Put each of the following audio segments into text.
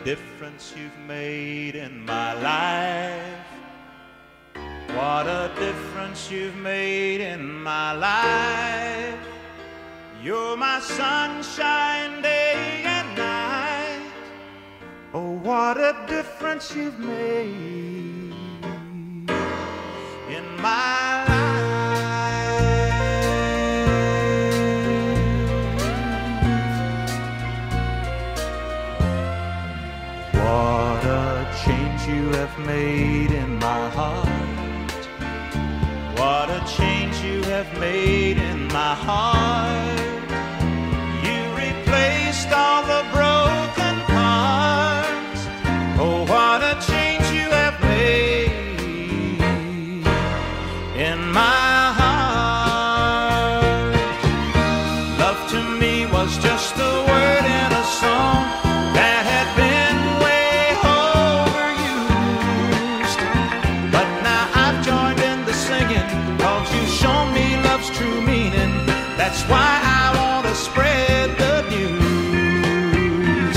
difference you've made in my life. What a difference you've made in my life. You're my sunshine day and night. Oh, what a difference you've made in my life. What a change you have made in my heart. What a change you have made in my heart. You replaced all the broken parts. Oh, what a change you have made in my heart. Love to me was just a word in a song that had been way overused. But now I've joined in the singing, 'cause you've shown me love's true meaning. That's why I want to spread the news.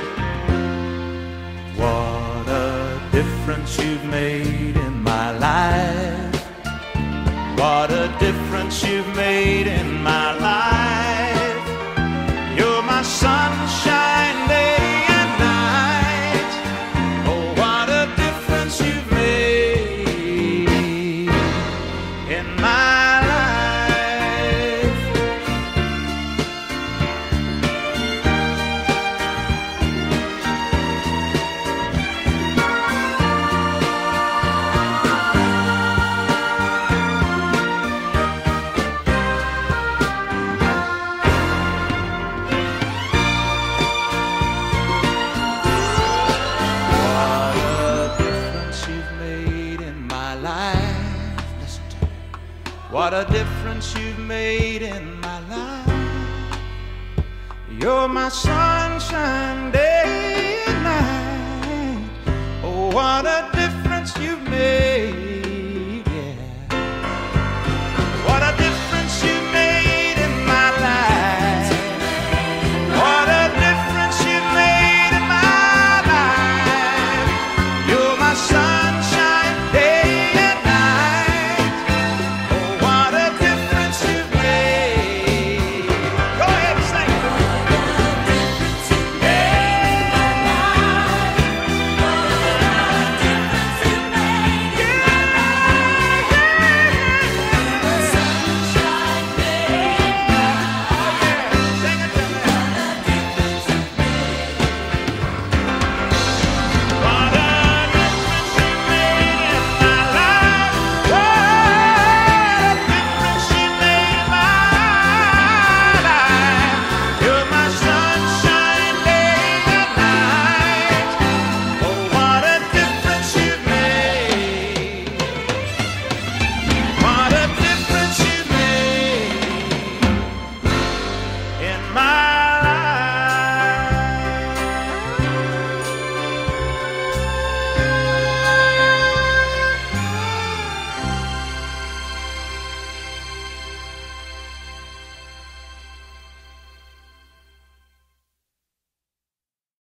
What a difference you've made in my life. What a difference you've made in my life. You're my sunshine day and night. Oh, what a difference you've made in my life. What a difference you've made in my life. Listen to me. What a difference you've made in my life. You're my sunshine day